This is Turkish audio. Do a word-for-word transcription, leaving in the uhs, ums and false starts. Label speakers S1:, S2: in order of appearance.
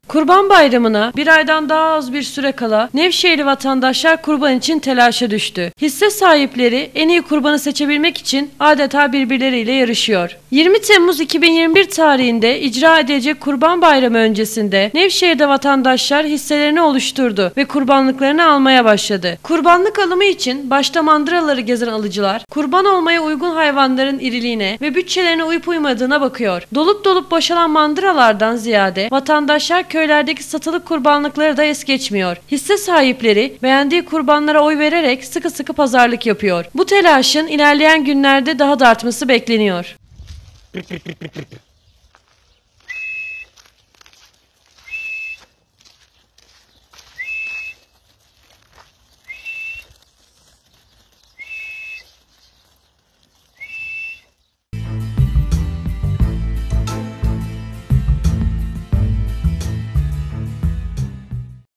S1: Kurban Bayramı'na bir aydan daha az bir süre kala Nevşehirli vatandaşlar kurban için telaşa düştü. Hisse sahipleri en iyi kurbanı seçebilmek için adeta birbirleriyle yarışıyor. yirmi Temmuz iki bin yirmi bir tarihinde icra edilecek Kurban Bayramı öncesinde Nevşehir'de vatandaşlar hisselerini oluşturdu ve kurbanlıklarını almaya başladı. Kurbanlık alımı için başta mandıraları gezen alıcılar, kurban olmaya uygun hayvanların iriliğine ve bütçelerine uyup uymadığına bakıyor. Dolup dolup boşalan mandıralardan ziyade vatandaşlar köylerdeki satılık kurbanlıkları da es geçmiyor. Hisse sahipleri beğendiği kurbanlara oy vererek sıkı sıkı pazarlık yapıyor. Bu telaşın ilerleyen günlerde daha da artması bekleniyor.